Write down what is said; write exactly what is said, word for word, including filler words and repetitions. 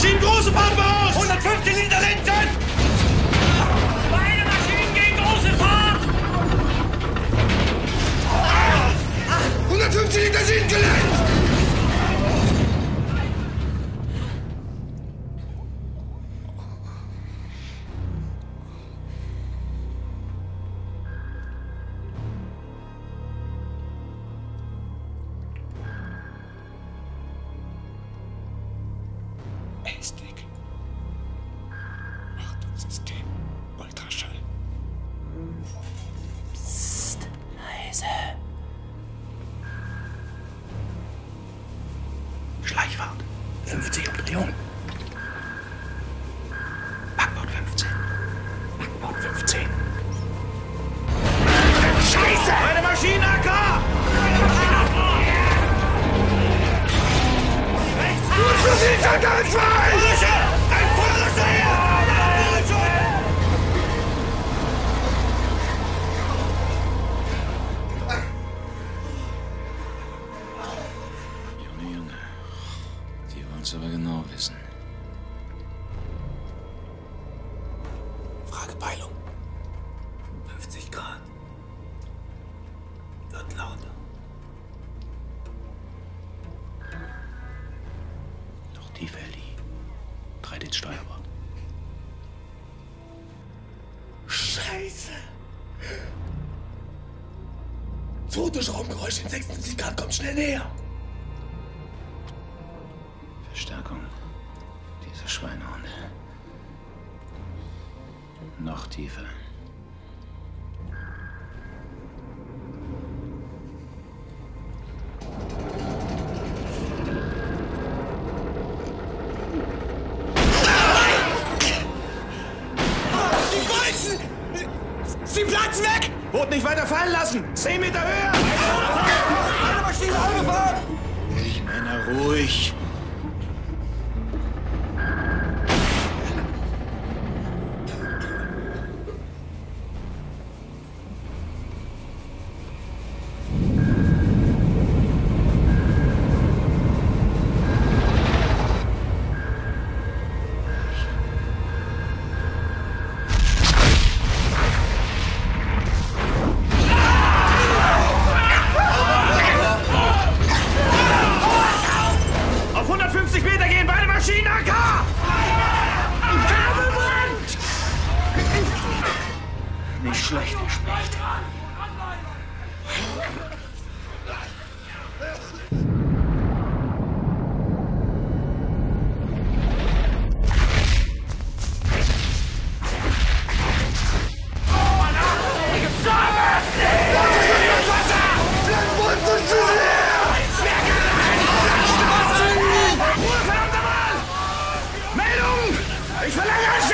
Maschinen, große Fahrt voraus! hundertfünfzig hinter Linsen! Beide Maschinen gehen große Fahrt! hundertfünfzig hinter Süden gelenkt! Er ist weg. Achtungssystem. Ultraschall. Psst, leise. Schleichfahrt. fünfzig Umdrehungen. Backbord fünfzehn. Backbord fünfzehn. Scheiße! Beide Maschinen, A K! Gut für Sie, Tanker zwei! Ein Feuerlöscher her! Junge, Junge. Die wollen's aber genau wissen. Fragepeilung. fünfzig Grad. Wird lauter. Noch tiefer, Ellie. Drei den Steuerbord. Scheiße! Zweites Raumgeräusch in sechsundsiebzig Grad, kommt schnell näher! Verstärkung. Diese Schweinehunde. Noch tiefer. Die Bolzen! Sie platzen weg! Boot nicht weiter fallen lassen! Zehn Meter höher! Eine Maschine angefahren! Ruhig, Männer, ruhig! Auf hundertfünfzig Meter gehen beide Maschinen, A K! Nicht schlecht gespielt. Meldung! Ich verlängere